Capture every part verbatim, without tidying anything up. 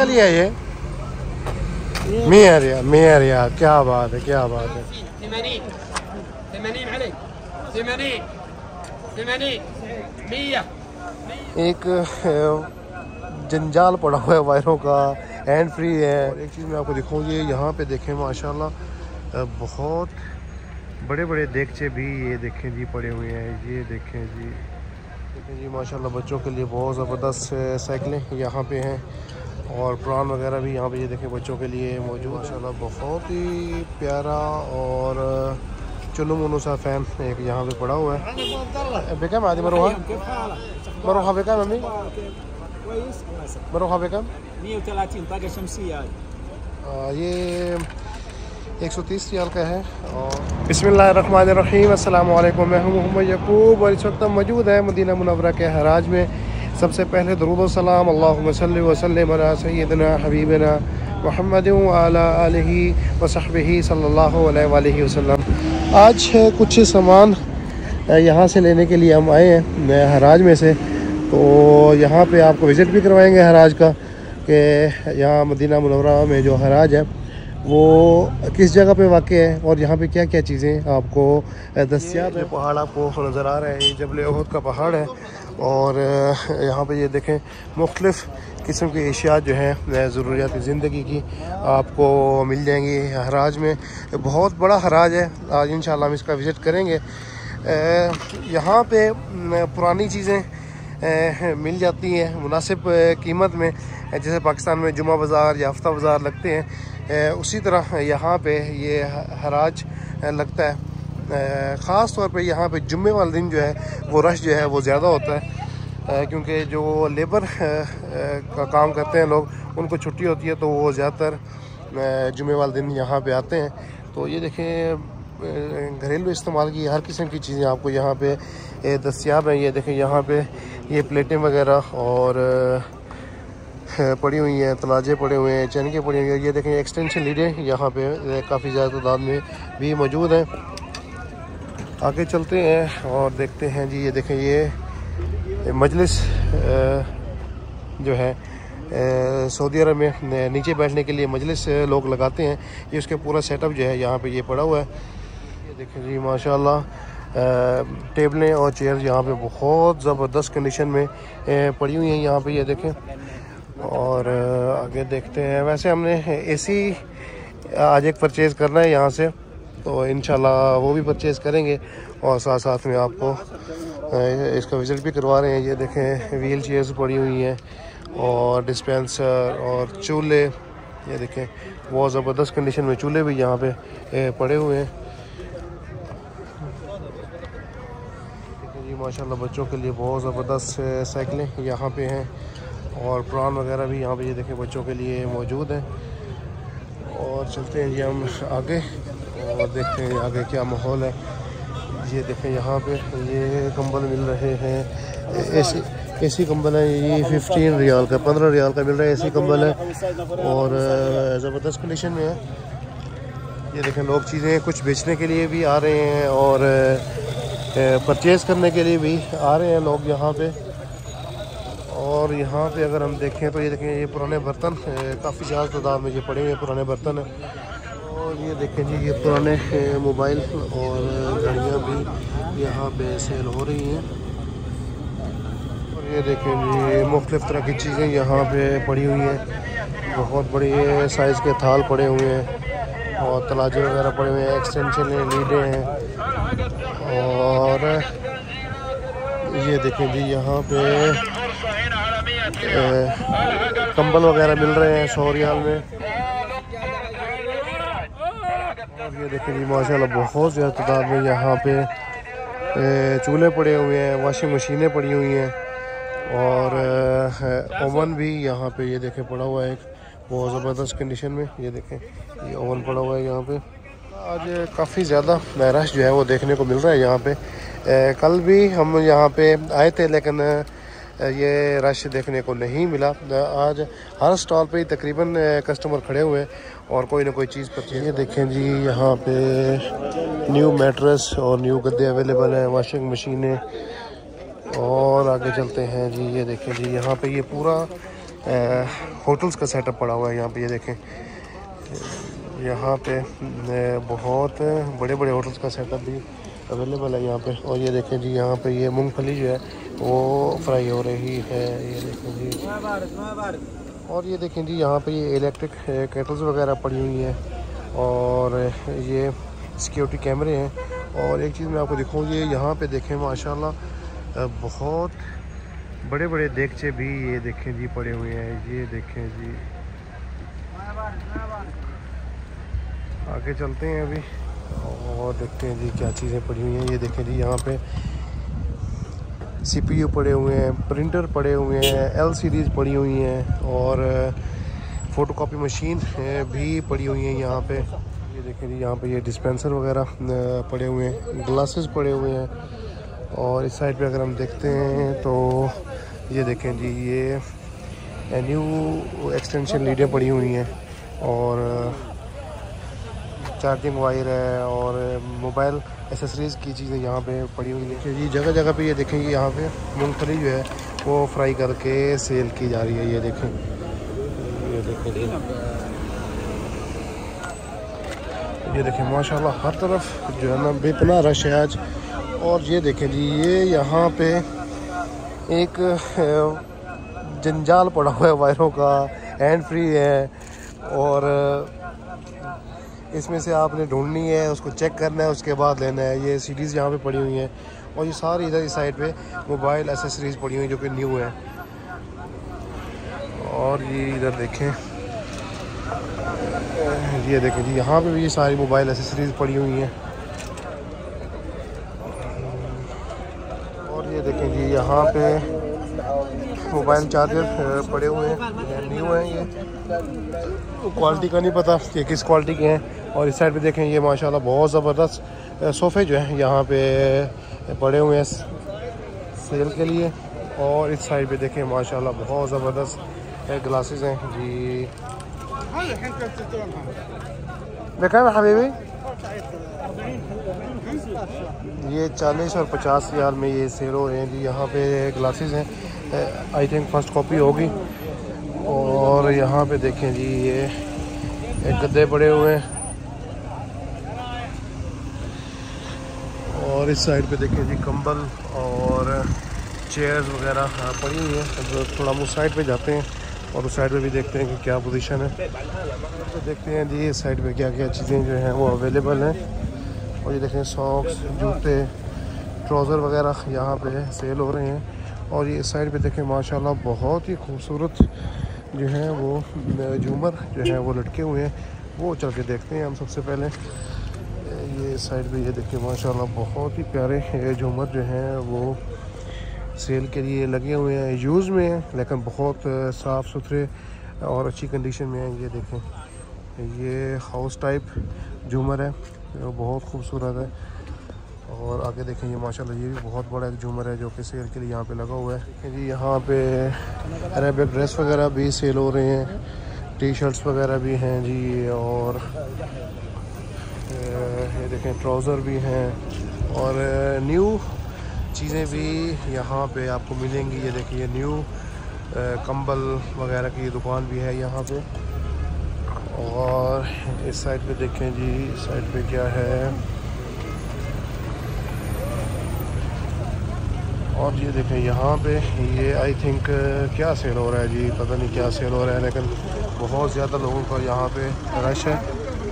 का लिया ये मेयर या मेयर या क्या बात है क्या बात है। एक जंजाल पड़ा हुआ है वायरों का, हैंड फ्री है। एक चीज़ मैं आपको दिखाऊँ, ये यहाँ पे देखें माशाल्लाह बहुत बड़े बड़े देगचे भी ये देखें जी पड़े हुए हैं। ये देखें जी देखें जी माशाल्लाह बच्चों के लिए बहुत ज़बरदस्त साइकिलें यहाँ पे हैं और प्रान वगैरह भी यहाँ पे ये देखें बच्चों के लिए मौजूद। माशाल्लाह बहुत ही प्यारा और चुनु मुनु सा फ़ैन एक यहाँ पे पड़ा हुआ है। बेकम आदि मरोहा मरोहा बेकम मम्मी मरोहा बेकम ये एक सौ तीस रियाल का है। और बिस्मिल्लाहिर्रहमानिर्रहीम, अस्सलाम वालेकुम। मैं हूँ मोहम्मद यकूब और इस वक्त हम मौजूद है मदीना मुनव्वरा के हराज में। सबसे पहले दुरूद व सलाम अल्लाहुम्मा सल्लि व सल्लिम अला सय्यिदिना हबीबिना मुहम्मद व अला आलिहि व सहबिहि सल्लल्लाहु अलैहि वसल्लम। आज कुछ सामान यहाँ से लेने के लिए हम आए हैं हराज में से, तो यहाँ पे आपको विज़िट भी करवाएंगे हराज का कि यहाँ मदीना मुनव्वरा में जो हराज है वो किस जगह पे वाक़ है और यहाँ पे क्या क्या चीज़ें आपको दस्तियाब है। पहाड़ आपको नज़र आ रहा है, ये जबल उहद का पहाड़ है और यहाँ पे ये देखें मुख्तलिफ़ किस्म की अशिया जो हैं ज़रूरियात ज़िंदगी की आपको मिल जाएंगी हराज में। बहुत बड़ा हराज है, आज इंशाल्लाह हम इसका विज़िट करेंगे। यहाँ पे पुरानी चीज़ें मिल जाती हैं मुनासिब कीमत में, जैसे पाकिस्तान में जुमा बाज़ार या हफ्ता बाज़ार लगते हैं उसी तरह यहाँ पे ये हराज लगता है। ख़ास तौर पे यहाँ पे जुम्मे वाले दिन जो है वो रश जो है वो ज़्यादा होता है, क्योंकि जो लेबर का काम करते हैं लोग उनको छुट्टी होती है, तो वो ज़्यादातर जुम्मे वाले दिन यहाँ पे आते हैं। तो ये देखें घरेलू इस्तेमाल की हर किस्म की चीज़ें आपको यहाँ पे दस्तियाब हैं। ये देखें यहाँ पे ये प्लेटें वगैरह और पड़ी हुई हैं, तलाजे पड़े हुए हैं, चनके पड़ी हुई हैं। ये देखें एक्सटेंशन लीडें यहाँ पे काफ़ी ज़्यादा तादाद में भी मौजूद हैं। आगे चलते हैं और देखते हैं जी। ये देखें ये मजलिस जो है सऊदी अरब में नीचे बैठने के लिए मजलिस लोग लगाते हैं, ये उसके पूरा सेटअप जो है यहाँ पे ये पड़ा हुआ है। ये देखें जी माशाल्लाह टेबलें और चेयर्स यहाँ पे बहुत ज़बरदस्त कंडीशन में पड़ी हुई हैं यहाँ पे। ये देखें और आगे देखते हैं। वैसे हमने एसी आज एक परचेज़ करना है यहाँ से, तो इंशाल्लाह वो भी परचेज़ करेंगे और साथ साथ में आपको इसका विज़िट भी करवा रहे हैं। ये देखें व्हील चेयर्स पड़ी हुई हैं और डिस्पेंसर और चूल्हे, ये देखें बहुत ज़बरदस्त कंडीशन में चूल्हे भी यहाँ पे पड़े हुए हैं। जी माशाल्लाह बच्चों के लिए बहुत ज़बरदस्त साइकिलें यहाँ पे हैं और प्रान वगैरह भी यहाँ पे ये देखें बच्चों के लिए मौजूद हैं। और चलते हैं जी हम आगे और देखते हैं आगे क्या माहौल है। ये देखें यहाँ पे ये कंबल मिल रहे हैं, एसी एसी कंबल है, ये फिफ्टीन रियाल का पंद्रह रियाल का मिल रहा है एसी कंबल है और ज़बरदस्त कंडीशन में है। ये देखें लोग चीज़ें कुछ बेचने के लिए भी आ रहे हैं और परचेज़ करने के लिए भी आ रहे हैं लोग यहाँ पे। और यहाँ पे अगर हम देखें तो ये देखें ये पुराने बर्तन काफ़ी ज़्यादा तादाद में ये पड़े हुए पुराने बर्तन हैं। और ये देखें जी ये पुराने मोबाइल और घड़ियाँ भी यहाँ पे सेल हो रही हैं। और ये देखें जी मुख्तलिफ़ तरह की चीज़ें यहाँ पे पड़ी हुई हैं, बहुत बड़ी साइज़ के थाल पड़े हुए हैं और तलाजे वगैरह पड़े हुए हैं, एक्सटेंशन लीडें हैं। और ये देखें जी यहाँ पे कंबल वगैरह मिल रहे हैं सौ रियाल में। और ये देखें जी माशाल्लाह बहुत ज़्यादा तादाद में यहाँ पे चूल्हे पड़े हुए हैं, वॉशिंग मशीनें पड़ी हुई हैं और ओवन भी यहाँ पे ये देखें पड़ा हुआ है एक बहुत ज़बरदस्त कंडीशन में। ये देखें ये ओवन पड़ा हुआ है यहाँ पे। आज काफ़ी ज़्यादा रश जो है वो देखने को मिल रहा है यहाँ पे। कल भी हम यहाँ पे आए थे लेकिन ये रश देखने को नहीं मिला। आज हर स्टॉल पे ही तकरीबन कस्टमर खड़े हुए हैं और कोई ना कोई चीज़ पर। ये देखें जी यहाँ पे न्यू मैट्रेस और न्यू गद्दे अवेलेबल हैं, वॉशिंग मशीनें। और आगे चलते हैं जी। ये देखें जी यहाँ पे ये पूरा होटल्स का सेटअप पड़ा हुआ है यहाँ पे। ये देखें यहाँ पे बहुत बड़े बड़े होटल्स का सेटअप भी अवेलेबल है यहाँ पे। और ये देखें जी यहाँ पे ये मूंगफली जो है वो फ्राई हो रही है, ये देखें जी। और ये देखें जी यहाँ पे ये इलेक्ट्रिक केटल्स वगैरह पड़ी हुई हैं और ये सिक्योरिटी कैमरे हैं। और एक चीज़ मैं आपको दिखाऊँ, ये यहाँ पे देखें माशाल्लाह बहुत बड़े बड़े देगचे भी ये देखें जी पड़े हुए हैं। ये देखें जी, आगे चलते हैं अभी और देखते हैं जी क्या चीज़ें पड़ी हुई हैं। ये देखें जी यहाँ पे सीपीयू पड़े हुए हैं, प्रिंटर पड़े हुए हैं, एलसीडीज़ पड़ी हुई हैं और फ़ोटोकॉपी मशीन भी पड़ी हुई हैं यहाँ पे। ये देखें जी यहाँ पे ये डिस्पेंसर वगैरह पड़े हुए हैं, ग्लासेस पड़े हुए हैं। और इस साइड पे अगर हम देखते हैं तो ये देखें जी ये न्यू एक्सटेंशन लीडें पड़ी हुई हैं और चार्जिंग वायर है और मोबाइल एसेसरीज़ की चीज़ें यहाँ पे पड़ी हुई हैं जी। जगह जगह पे ये देखें ये यहाँ पे मूंगफली जो है वो फ्राई करके सेल की जा रही है। ये देखें, ये देखें ये देखें माशाल्लाह हर तरफ जो है ना बेपनाह रश है आज। और ये देखें जी ये यहाँ पे एक जंजाल पड़ा हुआ है वायरों का, हैंड फ्री है और इसमें से आपने ढूंढनी है, उसको चेक करना है, उसके बाद लेना है। ये सीडीज़ यहाँ पे पड़ी हुई हैं और ये सारी इधर इस साइड पे मोबाइल एसेसरीज़ पड़ी हुई जो कि न्यू है। और ये इधर देखें, ये देखें जी यहाँ पे भी ये सारी मोबाइल एसेसरीज़ पड़ी हुई हैं। और ये देखें जी यहाँ पे मोबाइल चार्जर पड़े हुए हैं, न्यू हैं। ये क्वालिटी का नहीं पता कि किस क्वालिटी के हैं। और इस साइड पे देखें ये माशाल्लाह बहुत ज़बरदस्त सोफ़े जो हैं यहाँ पे पड़े हुए हैं सेल के लिए। और इस साइड पे देखें माशाल्लाह बहुत ज़बरदस्त ग्लासेस हैं जी। देखा हबीबी ये चालीस और पचास रियाल में ये सेल हो रहे हैं जी। यहाँ पे ग्लासेस हैं, आई थिंक फर्स्ट कॉपी होगी। और यहाँ पे देखें जी ये एक गद्दे पड़े हुए हैं। और इस साइड पे देखें जी कंबल और चेयर्स वगैरह पड़ी हुई हैं। तो थोड़ा हम उस साइड पे जाते हैं और उस साइड पे भी देखते हैं कि क्या पोजीशन है। तो देखते हैं जी इस साइड पे क्या क्या चीज़ें जो हैं वो अवेलेबल हैं। और ये देखें सॉक्स, जूते, ट्राउज़र वगैरह यहाँ पे सेल हो रहे हैं। और ये इस साइड पे देखें माशाल्लाह बहुत ही खूबसूरत जो है वो झूमर जो है वो लटके हुए हैं, वो चल के देखते हैं हम सबसे पहले। ये साइड पे ये देखिए माशाल्लाह बहुत ही प्यारे झूमर जो हैं वो सेल के लिए लगे हुए हैं, यूज़ में हैं लेकिन बहुत साफ़ सुथरे और अच्छी कंडीशन में हैं। ये देखें ये हाउस टाइप झूमर है, वो बहुत खूबसूरत है। और आगे देखें ये माशाल्लाह ये भी बहुत बड़ा एक झूमर है जो कि सेल के लिए यहाँ पे लगा हुआ है। देखें जी यहाँ पे अरेबिक ड्रेस वगैरह भी सेल हो रहे हैं, टी शर्ट्स वगैरह भी हैं जी। और ये देखें ट्राउज़र भी हैं और न्यू चीज़ें भी यहाँ पे आपको मिलेंगी। ये देखिए ये न्यू कंबल वगैरह की दुकान भी है यहाँ पे। और इस साइड पे देखें जी इस साइड पे क्या है। और ये देखें यहाँ पे ये आई थिंक क्या सेल हो रहा है जी, पता नहीं क्या सेल हो रहा है लेकिन बहुत ज़्यादा लोगों का यहाँ पे रश है।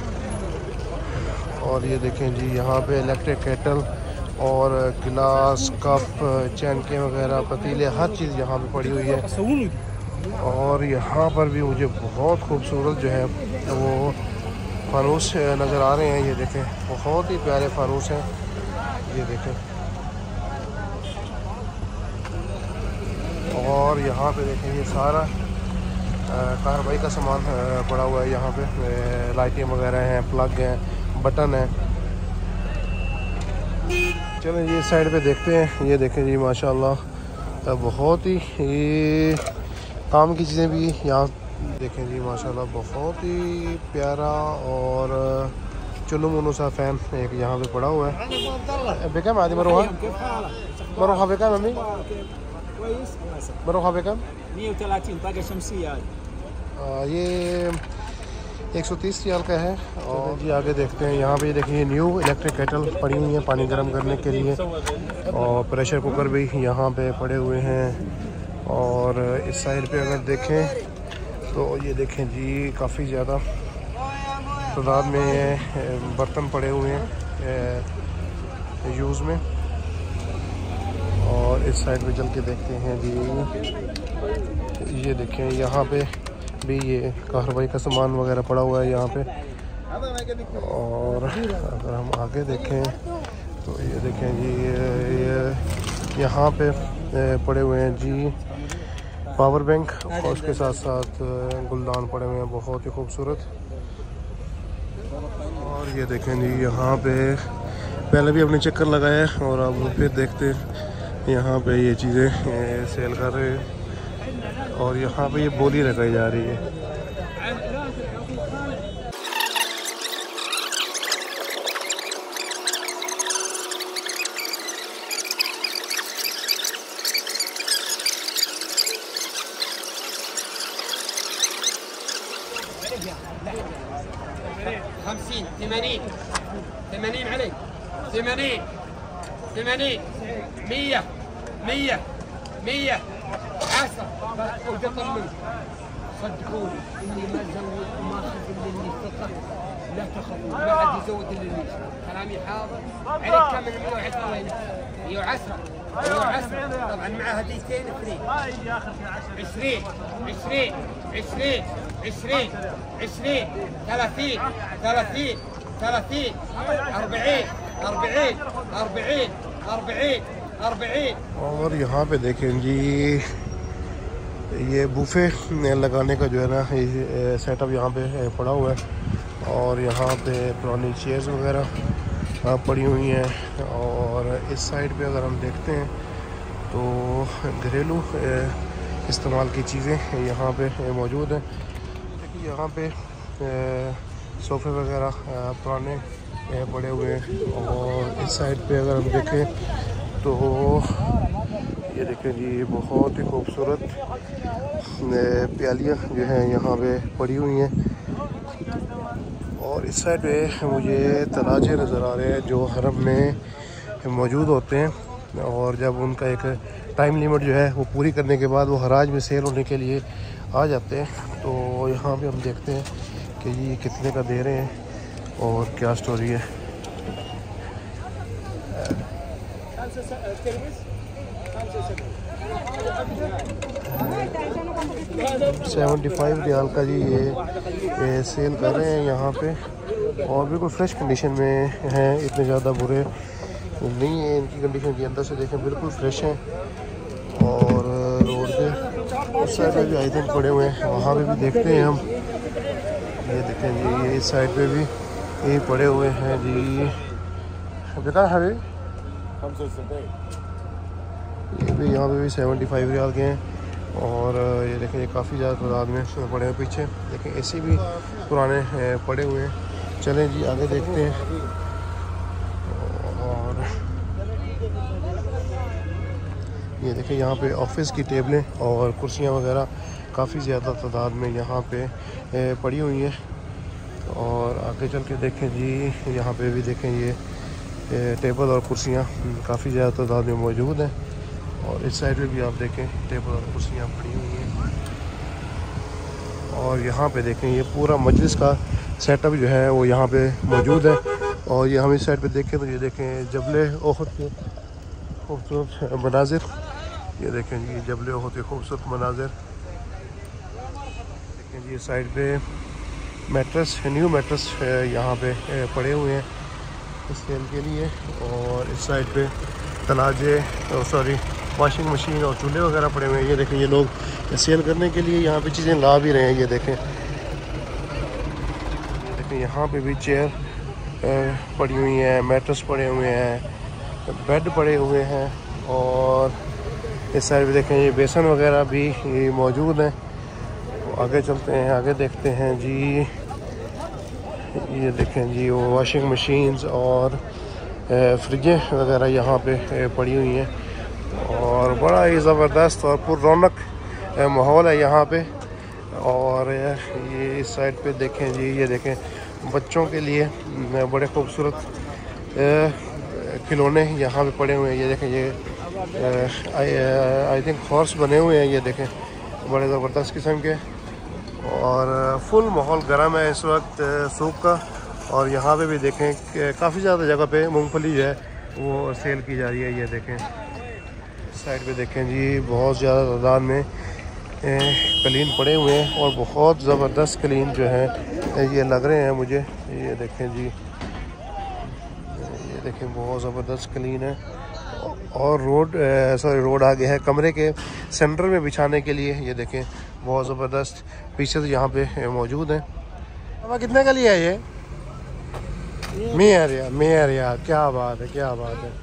और ये देखें जी यहाँ पे इलेक्ट्रिक केटल और गिलास, कप, चैनके वगैरह, पतीले, हर चीज़ यहाँ पे पड़ी हुई है। और यहाँ पर भी मुझे बहुत खूबसूरत जो है वो फानूस नज़र आ रहे हैं। ये देखें बहुत ही प्यारे फानूस हैं, ये देखें। और यहाँ पे देखें ये सारा कार्रवाई का सामान पड़ा हुआ है यहाँ पे, लाइटें वगैरह हैं, प्लग हैं, बटन है। चलें ये साइड पे देखते हैं। ये देखें जी माशाल्लाह बहुत ही ये काम की चीज़ें भी यहाँ देखें जी माशाल्लाह बहुत ही प्यारा। और चुनु मुनु सा फ़ैन एक यहाँ पे पड़ा हुआ है। बेका मादी मरोहा मरोहा बेका मम्मी كويس مناسب. بروحها بكم؟ مية وثلاثين طاقة شمسية هذه. ये एक सौ तीस रियाल का है। और जी आगे देखते हैं, यहाँ पे देखिए न्यू इलेक्ट्रिक केटल पड़ी हुई है पानी गर्म करने के लिए, और प्रेशर कुकर भी यहाँ पे पड़े हुए हैं। और इस साइड पे अगर देखें तो ये देखें जी काफ़ी ज़्यादा तादाद में बर्तन पड़े हुए हैं यूज़ में। और इस साइड पे चल के देखते हैं जी, ये देखें यहाँ पे भी ये कार्रवाई का सामान वगैरह पड़ा हुआ है यहाँ पे। और अगर हम आगे देखें तो ये देखें जी, ये यहाँ पे पड़े हुए हैं जी पावर बैंक, और उसके साथ साथ गुलदान पड़े हुए हैं बहुत ही खूबसूरत। और ये देखें जी यहाँ पे पहले भी अपने चक्कर लगाया और अब फिर देखते यहाँ पे ये चीज़ें सेल कर रहे हैं। और यहाँ पे ये बोली लगाई जा रही है। خمسين ثمانين ثمانين علي ثمانين ثمانين مية مية مية عشرة وتطمن صدقوني اني ما زود وما اخذ الا اللي فقط. لا تخافوا، ما حد يزود الا اللي كلامي حاضر. عليك كم من مية وعشرة وين؟ مية وعشرة مية وعشرة طبعا مع هديتين فري. عشرين عشرين عشرين عشرين عشرين ثلاثين ثلاثين ثلاثين أربعين أربعين أربعين أربعين أربعين। और यहाँ पे देखें जी ये बूफे लगाने का जो है ना ये सेटअप यहाँ पे पड़ा हुआ है। और यहाँ पे पुरानी चेयर्स वगैरह पड़ी हुई हैं। और इस साइड पे अगर हम देखते हैं तो घरेलू इस्तेमाल की चीज़ें यहाँ पे मौजूद हैं। देखिए यहाँ पे सोफ़े वगैरह पुराने पड़े हुए हैं। और इस साइड पे अगर हम देखें तो ये देखें जी बहुत ही खूबसूरत प्यालियाँ जो हैं यहाँ पे पड़ी हुई हैं। और इस साइड पे मुझे तराजे नज़र आ रहे हैं जो हरम में मौजूद होते हैं। और जब उनका एक टाइम लिमिट जो है वो पूरी करने के बाद वो हराज में सेल होने के लिए आ जाते हैं। तो यहाँ पे हम देखते हैं कि ये कितने का दे रहे हैं और क्या स्टोरी है। सेवेंटी फाइव रियाल का जी ये, ये सेल कर रहे हैं यहाँ पे। और बिल्कुल फ्रेश कंडीशन में हैं, इतने ज़्यादा बुरे नहीं है इनकी कंडीशन के। अंदर से देखें बिल्कुल फ्रेश हैं। और रोड पे उस साइड पे भी आई थिंक पड़े हुए हैं, वहाँ पे भी देखते हैं हम। ये देखें जी ये इस साइड पे भी ये पड़े हुए हैं जी। बेटा है ये भी, यहाँ पे भी सेवेंटी फाइव रियाल के हैं। और ये देखें ये काफ़ी ज़्यादा तादाद में पड़े हैं। पीछे देखें एसी भी पुराने पड़े हुए हैं। चलें जी आगे देखते हैं। और ये देखें यहाँ पे ऑफिस की टेबलें और कुर्सियाँ वगैरह काफ़ी ज़्यादा तादाद में यहाँ पे पड़ी हुई हैं। और आगे चल के देखें जी यहाँ पे भी देखें ये टेबल और कुर्सियाँ काफ़ी ज़्यादा तादाद में मौजूद हैं। और इस साइड पे भी आप देखें टेबल और कुर्सियाँ पड़ी हुई हैं। और यहाँ पे देखें ये पूरा मजलिस का सेटअप जो है वो यहाँ पे मौजूद है। और ये हम इस साइड पे देखें तो ये देखें जबले ओहद के खूबसूरत मनाजिर। ये देखें जी जबले ओहद के खूबसूरत मनाजिर। देखें जी इस साइड पे मैट्रेस, न्यू मैट्रेस यहाँ पे पड़े हुए हैं सेल के लिए। और इस साइड पे तलाजे सॉरी वॉशिंग मशीन और चूल्हे वगैरह पड़े हुए हैं। ये देखें ये लोग सेल करने के लिए यहाँ पे चीज़ें ला भी रहे हैं। ये देखें ये देखें यहाँ पे भी चेयर पड़ी हुई हैं, मैट्रेस पड़े हुए हैं, बेड पड़े हुए हैं। और इस साइड पे देखें ये बेसन वगैरह भी ये मौजूद हैं। तो आगे चलते हैं, आगे देखते हैं जी। ये देखें जी वो वॉशिंग मशीन्स और फ्रिजें वगैरह यहाँ पे पड़ी हुई हैं। और और बड़ा ही ज़बरदस्त और पुररौनक माहौल है यहाँ पे। और ये इस साइड पे देखें जी, ये देखें बच्चों के लिए बड़े खूबसूरत खिलौने यहाँ पे पड़े हुए हैं। ये देखें, ये आई थिंक हॉर्स बने हुए हैं, ये देखें बड़े ज़बरदस्त किस्म के। और फुल माहौल गर्म है इस वक्त सूख का। और यहाँ पे भी देखें कि काफ़ी ज़्यादा जगह पे मूंगफली जो है वो सेल की जा रही है। ये देखें साइड पे देखें जी, बहुत ज़्यादा तादाद में कलीन पड़े हुए हैं और बहुत ज़बरदस्त कलीन जो हैं ये लग रहे हैं मुझे। ये देखें जी, ये देखें बहुत ज़बरदस्त कलीन है। और रोड सॉरी रोड आगे है कमरे के सेंटर में बिछाने के लिए। ये देखें बहुत ज़बरदस्त पीछे तो यहाँ पे मौजूद है। अब कितने का लिया ये? मेयर या मेयर या क्या बात है, क्या बात है।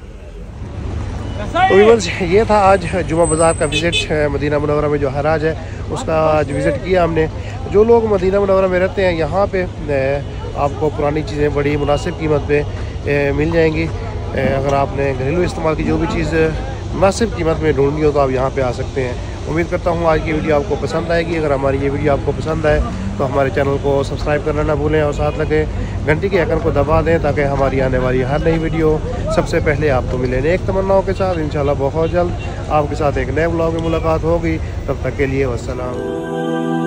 तो व्यूअर्स, ये था आज जुमा बाज़ार का विज़िट। मदीना मुनव्वरा में जो हराज है उसका आज विज़िट किया हमने। जो लोग मदीना मुनव्वरा में रहते हैं यहाँ पे आपको पुरानी चीज़ें बड़ी मुनासिब कीमत पे मिल जाएंगी। अगर आपने घरेलू इस्तेमाल की जो भी चीज़ मुनासिब कीमत में ढूंढनी हो तो आप यहाँ पे आ सकते हैं। उम्मीद करता हूँ आज की वीडियो आपको पसंद आएगी। अगर हमारी ये वीडियो आपको पसंद आए तो हमारे चैनल को सब्सक्राइब करना ना भूलें और साथ लगे घंटी के आइकन को दबा दें ताकि हमारी आने वाली हर नई वीडियो सबसे पहले आपको मिले। नेक तमन्नाओं के साथ इंशाल्लाह बहुत जल्द आपके साथ एक नए ब्लॉग में मुलाकात होगी। तब तक के लिए वस्सलाम।